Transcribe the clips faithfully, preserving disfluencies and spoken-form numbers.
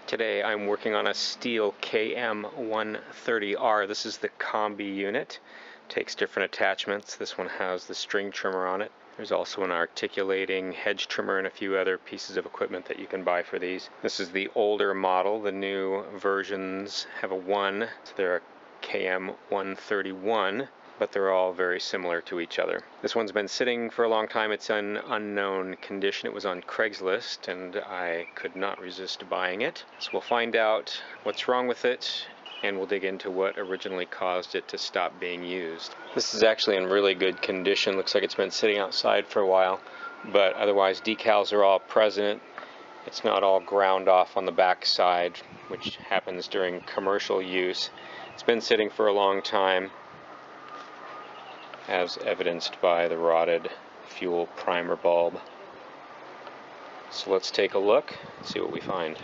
Today I'm working on a Stihl K M one thirty R. This is the combi unit. Takes different attachments. This one has the string trimmer on it. There's also an articulating hedge trimmer and a few other pieces of equipment that you can buy for these. This is the older model. The new versions have a one, so they're a K M one thirty-one. But they're all very similar to each other. This one's been sitting for a long time. It's in unknown condition. It was on Craigslist and I could not resist buying it. So we'll find out what's wrong with it and we'll dig into what originally caused it to stop being used. This is actually in really good condition. Looks like it's been sitting outside for a while, but otherwise decals are all present. It's not all ground off on the back side, which happens during commercial use. It's been sitting for a long time, as evidenced by the rotted fuel primer bulb. So let's take a look and see what we find.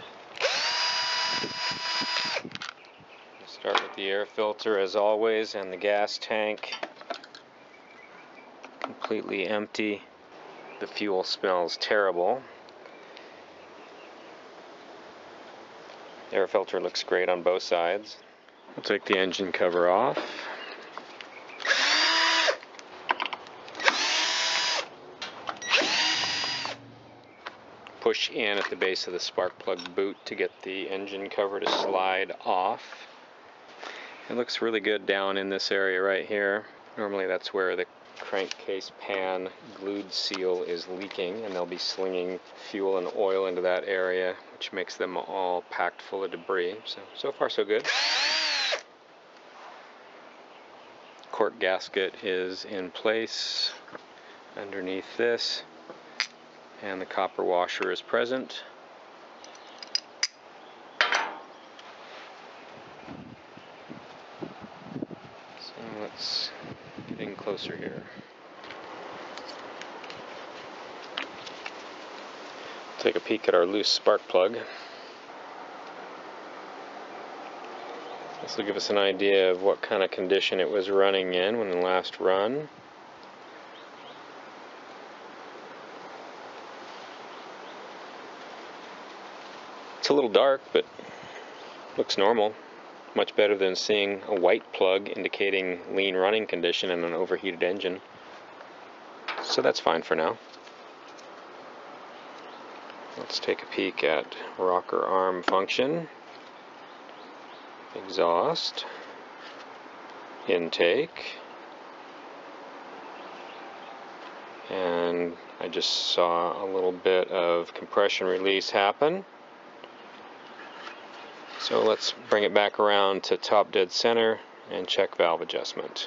Start with the air filter as always, and the gas tank. Completely empty. The fuel smells terrible. The air filter looks great on both sides. We'll take the engine cover off. Push in at the base of the spark plug boot to get the engine cover to slide off. It looks really good down in this area right here. Normally that's where the crankcase pan glued seal is leaking, and they'll be slinging fuel and oil into that area, which makes them all packed full of debris. So, so far so good. Cork gasket is in place underneath this, and the copper washer is present. So let's get in closer here. Take a peek at our loose spark plug. This will give us an idea of what kind of condition it was running in when the last run. It's a little dark, but looks normal. Much better than seeing a white plug indicating lean running condition and an overheated engine. So that's fine for now. Let's take a peek at rocker arm function, exhaust, intake, and I just saw a little bit of compression release happen. So let's bring it back around to top dead center and check valve adjustment.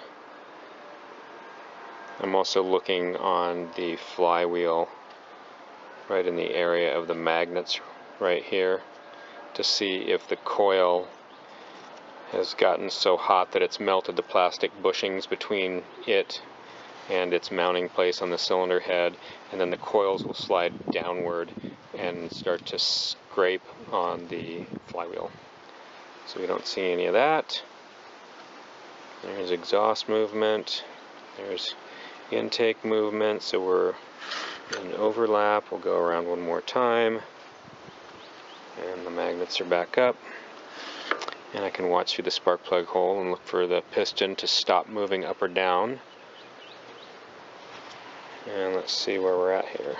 I'm also looking on the flywheel right in the area of the magnets right here to see if the coil has gotten so hot that it's melted the plastic bushings between it and its mounting place on the cylinder head, and then the coils will slide downward and start to scrape on the flywheel. So we don't see any of that. There's exhaust movement. There's intake movement. So we're in overlap. We'll go around one more time. And the magnets are back up. And I can watch through the spark plug hole and look for the piston to stop moving up or down. And let's see where we're at here.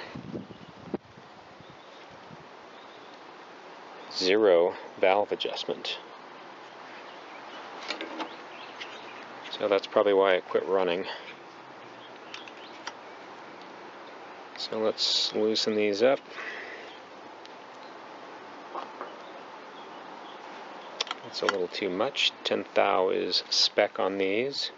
Zero valve adjustment. So that's probably why it quit running. So let's loosen these up. That's a little too much. ten thou is spec on these.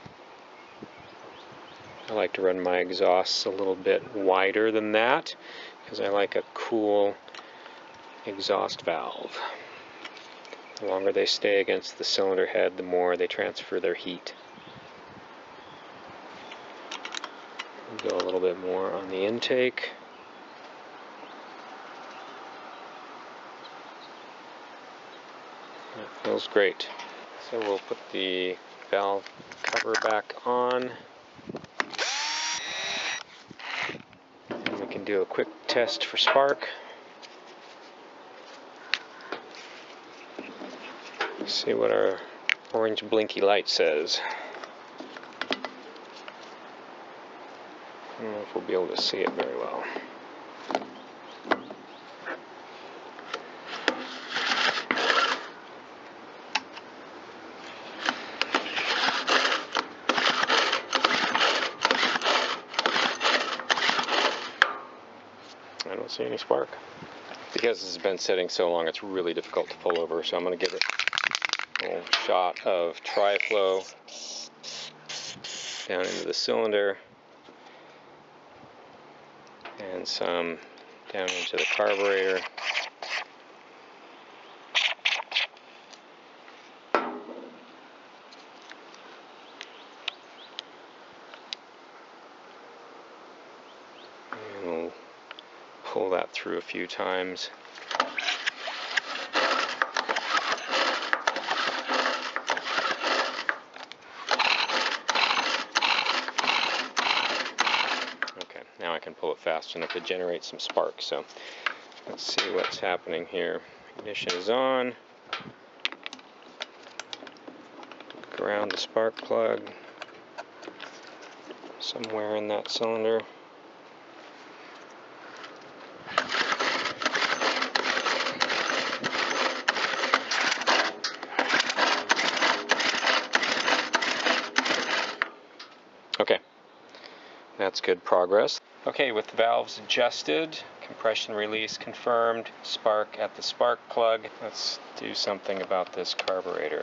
I like to run my exhausts a little bit wider than that because I like a cool exhaust valve. The longer they stay against the cylinder head, the more they transfer their heat. We'll go a little bit more on the intake. That feels great. So we'll put the valve cover back on. And we can do a quick test for spark. Let's see what our orange blinky light says. I don't know if we'll be able to see it very well. I don't see any spark. Because this has been sitting so long, it's really difficult to pull over, so I'm going to give it a little shot of tri-flow down into the cylinder and some down into the carburetor. And we'll pull that through a few times. Now I can pull it fast enough to generate some spark. So let's see what's happening here. Ignition is on. Ground the spark plug somewhere in that cylinder. Okay, that's good progress. Okay, with the valves adjusted, compression release confirmed, spark at the spark plug, let's do something about this carburetor.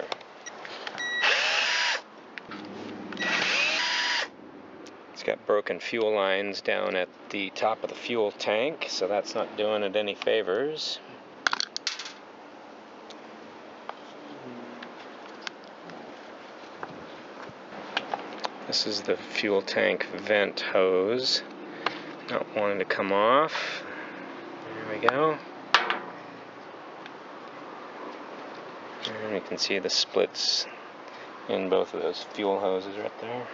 It's got broken fuel lines down at the top of the fuel tank, so that's not doing it any favors. This is the fuel tank vent hose. Not wanting to come off. There we go. And you can see the splits in both of those fuel hoses right there.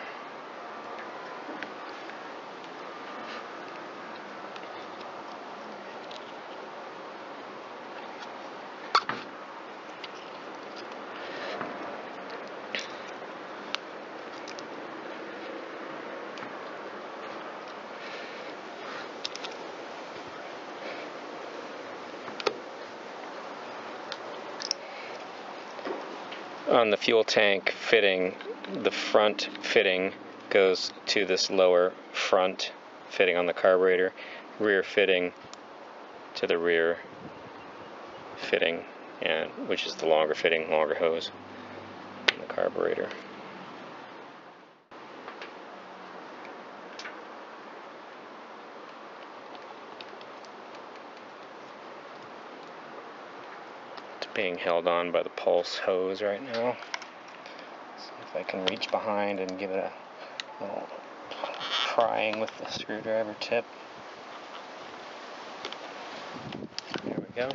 On the fuel tank fitting, the front fitting goes to this lower front fitting on the carburetor, rear fitting to the rear fitting, and which is the longer fitting, longer hose on the carburetor. Being held on by the pulse hose right now. See if I can reach behind and give it a little prying with the screwdriver tip. There we go.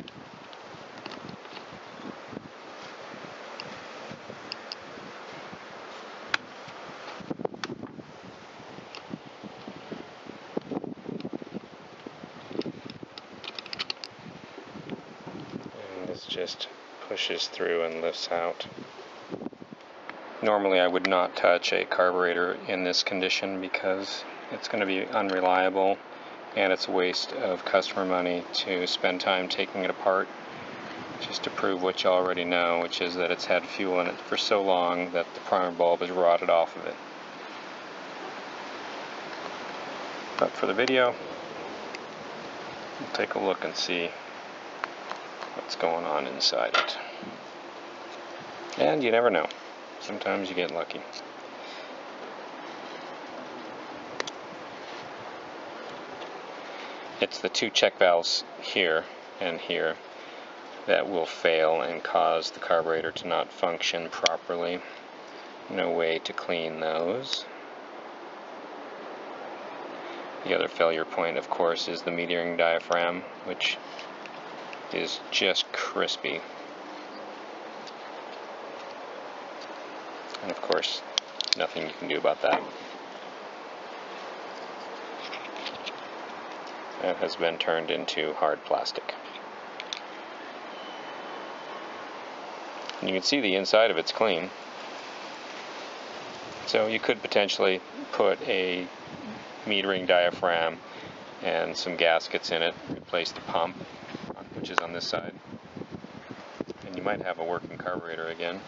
Just pushes through and lifts out. Normally I would not touch a carburetor in this condition because it's going to be unreliable and it's a waste of customer money to spend time taking it apart just to prove what you already know, which is that it's had fuel in it for so long that the primer bulb has rotted off of it. But for the video, we'll take a look and see what's going on inside it. And you never know. Sometimes you get lucky. It's the two check valves here and here that will fail and cause the carburetor to not function properly. No way to clean those. The other failure point, of course, is the metering diaphragm, which is just crispy. And of course, nothing you can do about that. That has been turned into hard plastic. And you can see the inside of it's clean. So you could potentially put a metering diaphragm and some gaskets in it, replace the pump, which is on this side, and you might have a working carburetor again.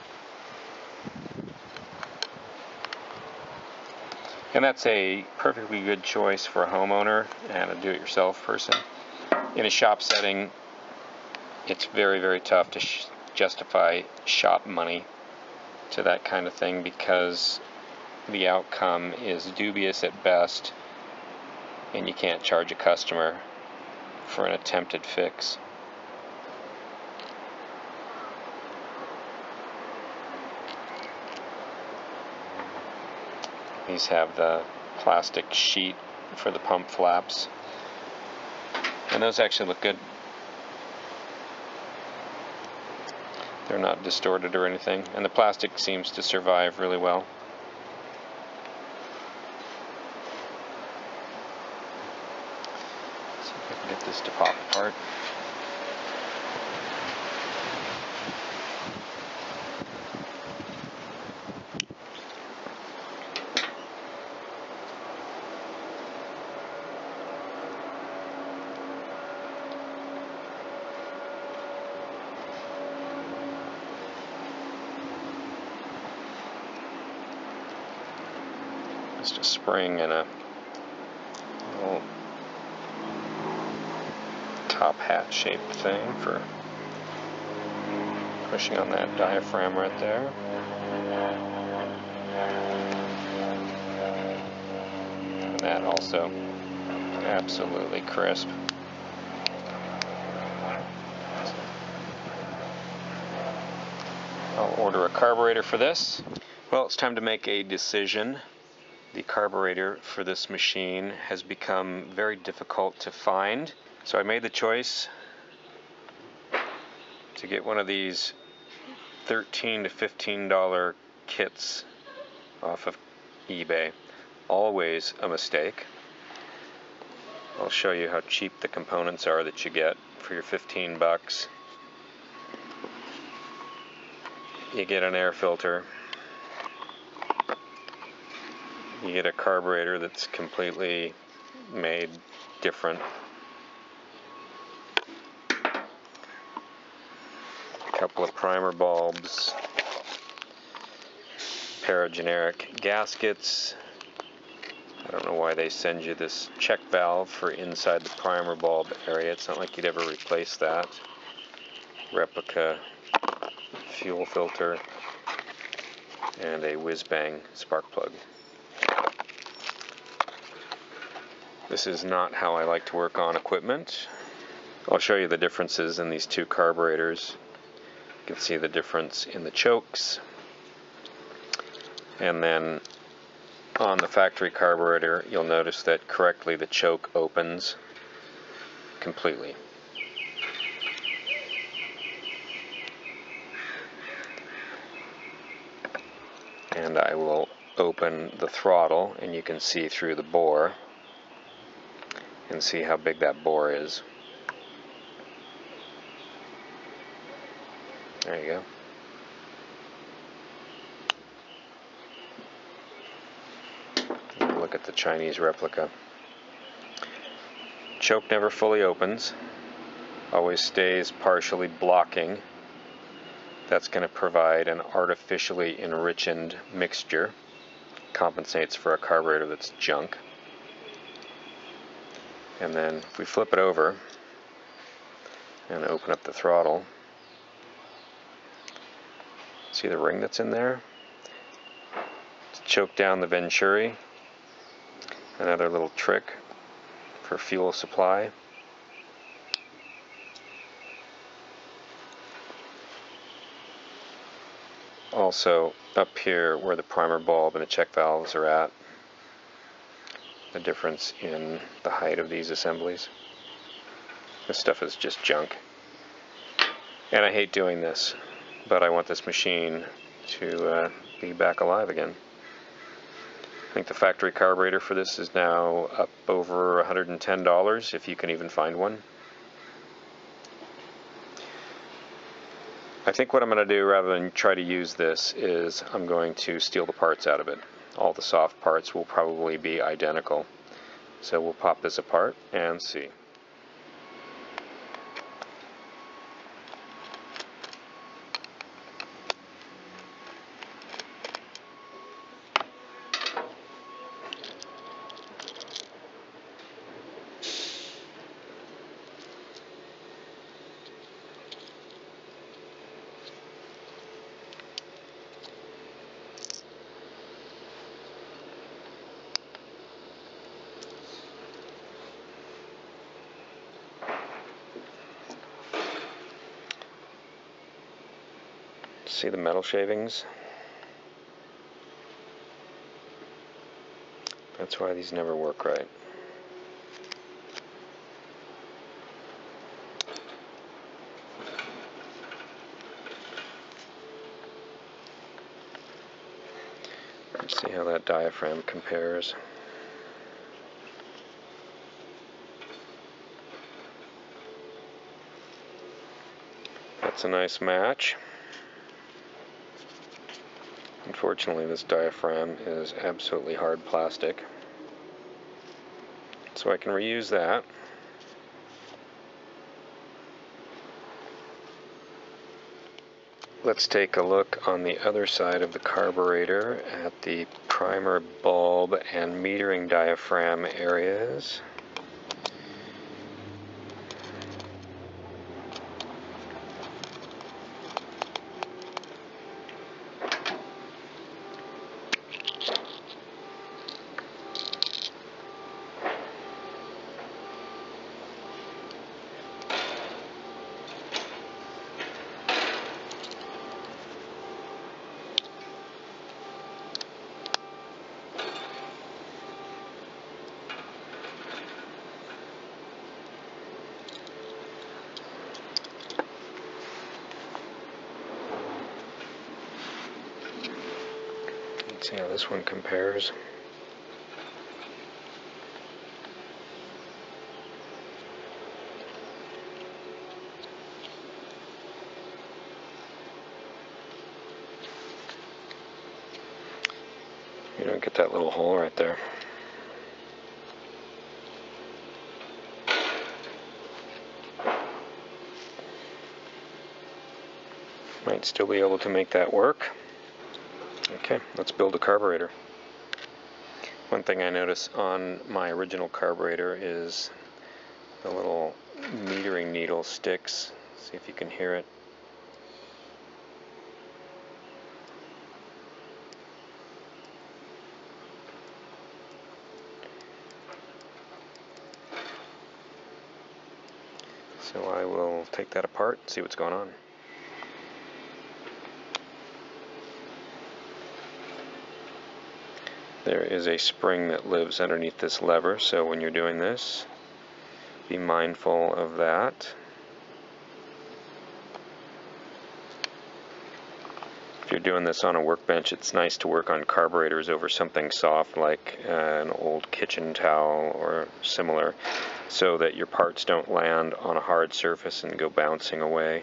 And that's a perfectly good choice for a homeowner and a do-it-yourself person. In a shop setting, it's very, very tough to sh justify shop money to that kind of thing because the outcome is dubious at best, and you can't charge a customer for an attempted fix. These have the plastic sheet for the pump flaps, and those actually look good. They're not distorted or anything, and the plastic seems to survive really well. See if I can get this to pop apart. Just a spring and a little top hat shaped thing for pushing on that diaphragm right there. And that also absolutely crisp. I'll order a carburetor for this. Well, it's time to make a decision. The carburetor for this machine has become very difficult to find, so I made the choice to get one of these thirteen to fifteen dollar kits off of eBay. Always a mistake. I'll show you how cheap the components are that you get for your fifteen bucks. You get an air filter. You get a carburetor that's completely made different. A couple of primer bulbs. Pair of generic gaskets. I don't know why they send you this check valve for inside the primer bulb area. It's not like you'd ever replace that. Replica fuel filter. And a whiz-bang spark plug. This is not how I like to work on equipment. I'll show you the differences in these two carburetors. You can see the difference in the chokes. And then on the factory carburetor, you'll notice that correctly the choke opens completely. And I will open the throttle, and you can see through the bore and see how big that bore is. There you go. And look at the Chinese replica. Choke never fully opens, always stays partially blocking. That's going to provide an artificially enriched mixture. Compensates for a carburetor that's junk. And then if we flip it over and open up the throttle, see the ring that's in there? To choke down the venturi. Another little trick for fuel supply. Also up here where the primer bulb and the check valves are at, the difference in the height of these assemblies. This stuff is just junk. And I hate doing this, but I want this machine to uh, be back alive again. I think the factory carburetor for this is now up over one hundred ten dollars, if you can even find one. I think what I'm going to do, rather than try to use this, is I'm going to steal the parts out of it. All the soft parts will probably be identical. So we'll pop this apart and see. See the metal shavings? That's why these never work right. Let's see how that diaphragm compares. That's a nice match. Unfortunately, this diaphragm is absolutely hard plastic, so I can reuse that. Let's take a look on the other side of the carburetor at the primer bulb and metering diaphragm areas. Let's see how this one compares. You don't get that little hole right there. Might still be able to make that work. Okay, let's build a carburetor. One thing I notice on my original carburetor is the little metering needle sticks. See if you can hear it. So I will take that apart and see what's going on. There is a spring that lives underneath this lever, so when you're doing this, be mindful of that. If you're doing this on a workbench, it's nice to work on carburetors over something soft like uh, an old kitchen towel or similar, so that your parts don't land on a hard surface and go bouncing away.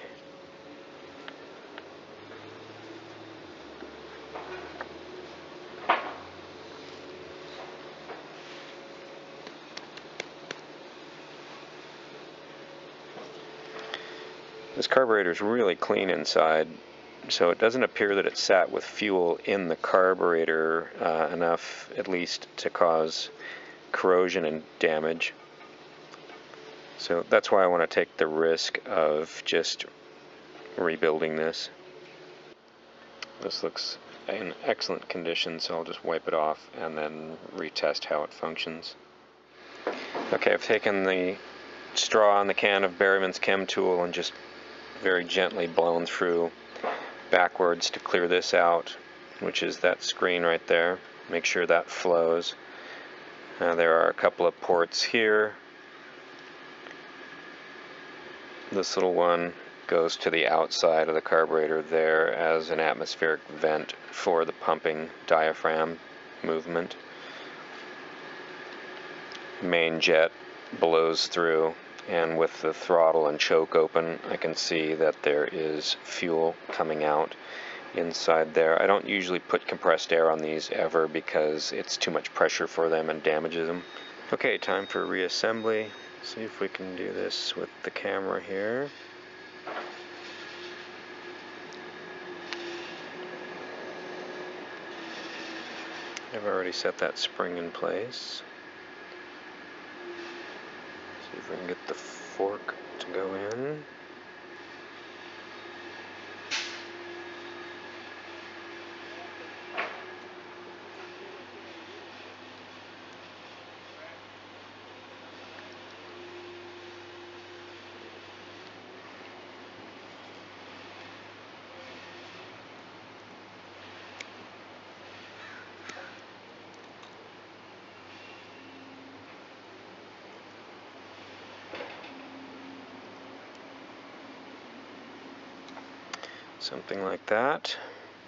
This carburetor is really clean inside, so it doesn't appear that it sat with fuel in the carburetor uh, enough, at least, to cause corrosion and damage. So that's why I want to take the risk of just rebuilding this. This looks in excellent condition, so I'll just wipe it off and then retest how it functions. Okay, I've taken the straw on the can of Berryman's Chem Tool and just very gently blown through backwards to clear this out, which is that screen right there. Make sure that flows. Uh, there are a couple of ports here. This little one goes to the outside of the carburetor there as an atmospheric vent for the pumping diaphragm movement. Main jet blows through and with the throttle and choke open, I can see that there is fuel coming out inside there. I don't usually put compressed air on these ever because it's too much pressure for them and damages them. Okay, time for reassembly. See if we can do this with the camera here. I've already set that spring in place. See if we can get the fork to go in. Something like that.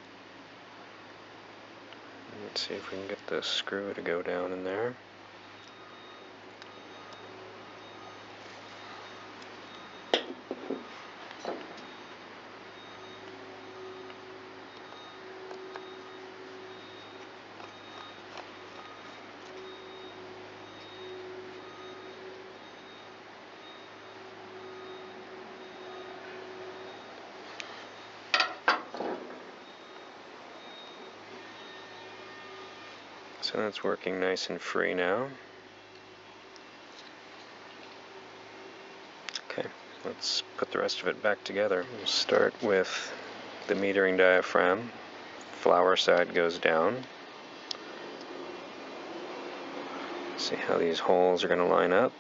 Let's see if we can get the screw to go down in there. So that's working nice and free now. Okay, let's put the rest of it back together. We'll start with the metering diaphragm. Flower side goes down. See how these holes are going to line up.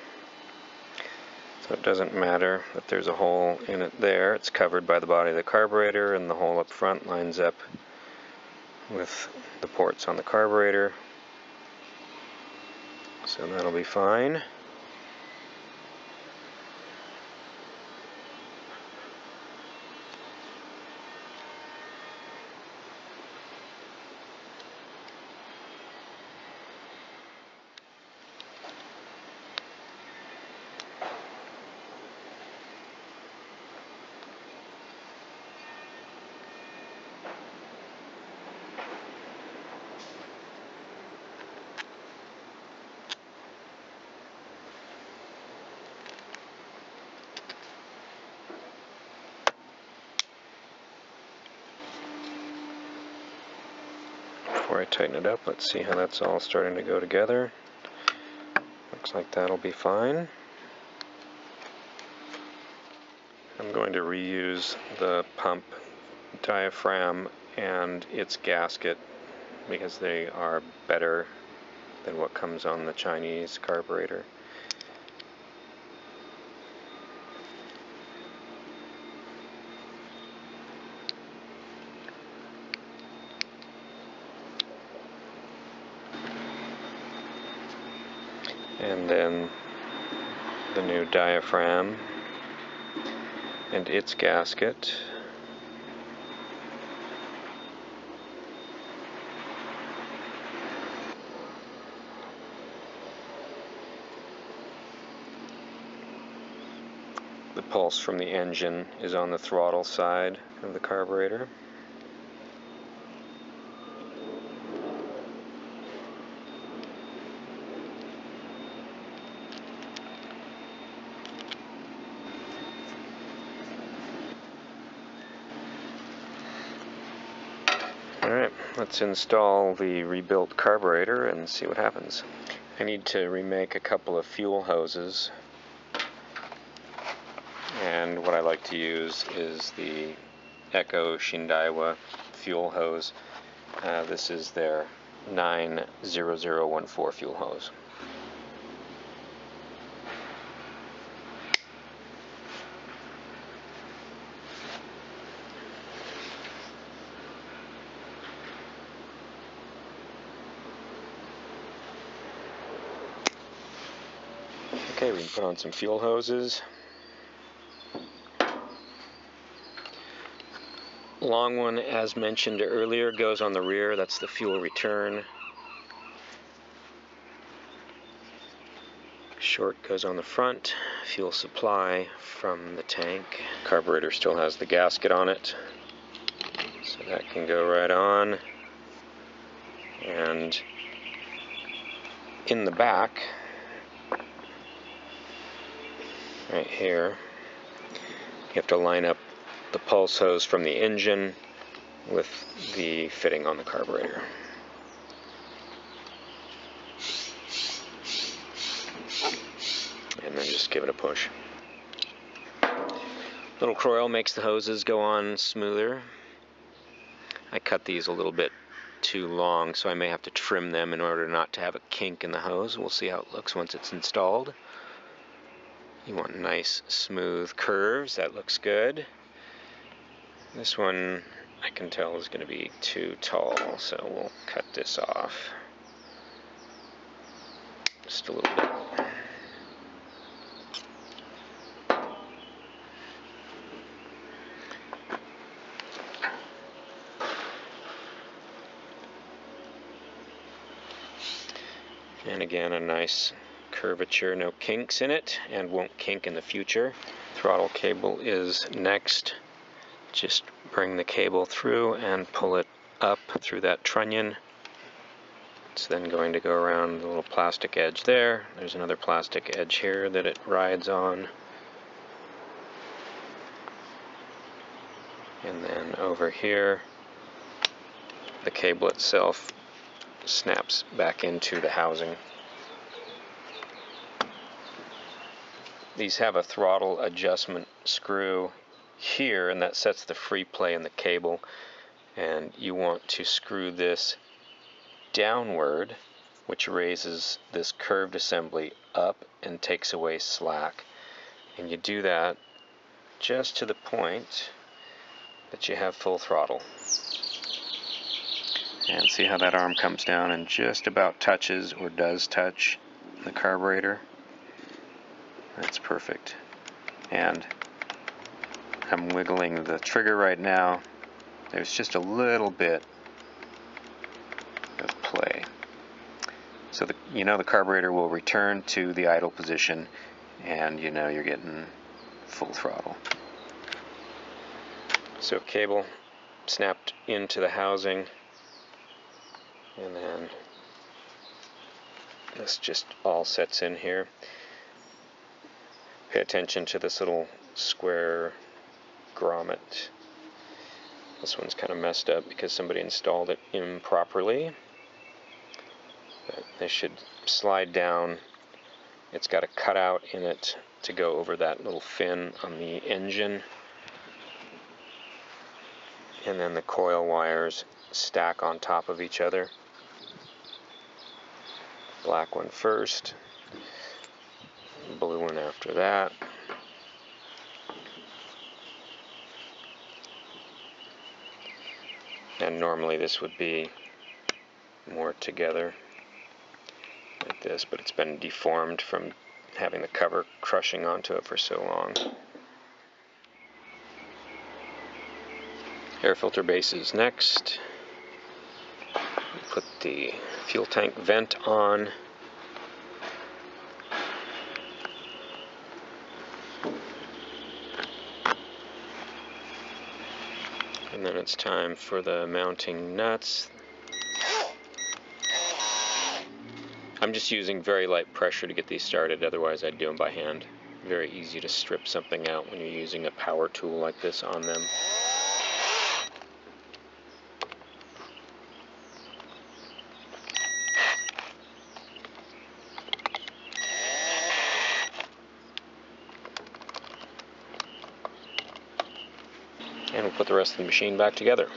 So it doesn't matter that there's a hole in it there. It's covered by the body of the carburetor, and the hole up front lines up with the ports on the carburetor, so that'll be fine. Before I tighten it up, let's see how that's all starting to go together. Looks like that'll be fine. I'm going to reuse the pump diaphragm and its gasket because they are better than what comes on the Chinese carburetor. And then the new diaphragm and its gasket. The pulse from the engine is on the throttle side of the carburetor. Alright, let's install the rebuilt carburetor and see what happens. I need to remake a couple of fuel hoses, and what I like to use is the Echo Shindaiwa fuel hose. Uh, this is their nine zero zero one four fuel hose. Okay, we can put on some fuel hoses. Long one, as mentioned earlier, goes on the rear. That's the fuel return. Short goes on the front, fuel supply from the tank. Carburetor still has the gasket on it, so that can go right on. And in the back, right here, you have to line up the pulse hose from the engine with the fitting on the carburetor. And then just give it a push. Little coil makes the hoses go on smoother. I cut these a little bit too long, so I may have to trim them in order not to have a kink in the hose. We'll see how it looks once it's installed. You want nice smooth curves. That looks good. This one I can tell is going to be too tall, so we'll cut this off just a little bit. And again, a nice curvature, no kinks in it, and won't kink in the future. Throttle cable is next. Just bring the cable through and pull it up through that trunnion. It's then going to go around the little plastic edge there. There's another plastic edge here that it rides on. And then over here, the cable itself snaps back into the housing. These have a throttle adjustment screw here, and that sets the free play in the cable, and you want to screw this downward, which raises this curved assembly up and takes away slack. And you do that just to the point that you have full throttle. And see how that arm comes down and just about touches or does touch the carburetor? That's perfect. And I'm wiggling the trigger right now. There's just a little bit of play. So the, you know the carburetor will return to the idle position, and you know you're getting full throttle. So cable snapped into the housing. And then this just all sets in here. Pay attention to this little square grommet. This one's kind of messed up because somebody installed it improperly. But this should slide down. It's got a cutout in it to go over that little fin on the engine. And then the coil wires stack on top of each other. Black one first, blue one after that. And normally this would be more together like this, but it's been deformed from having the cover crushing onto it for so long. Air filter base is next. Put the fuel tank vent on. And then it's time for the mounting nuts. I'm just using very light pressure to get these started, otherwise I'd do them by hand. Very easy to strip something out when you're using a power tool like this on them. And we'll put the rest of the machine back together.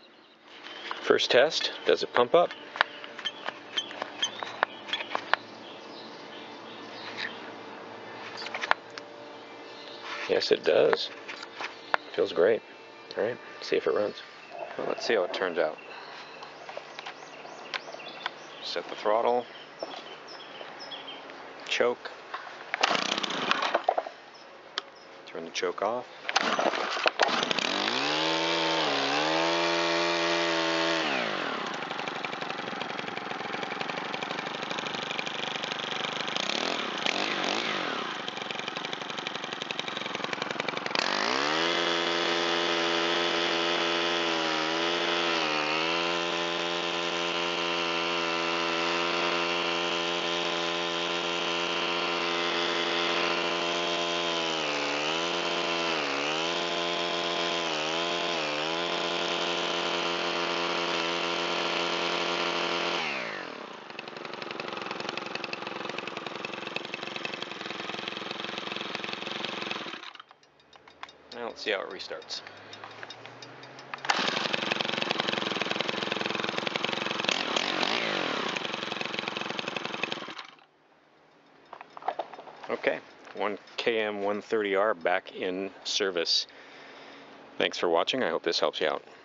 First test, does it pump up? Yes, it does. Feels great. All right, see if it runs. Well, let's see how it turns out. Set the throttle. Choke. Turn the choke off. Now let's see how it restarts. Okay, one K M one thirty R back in service. Thanks for watching. I hope this helps you out.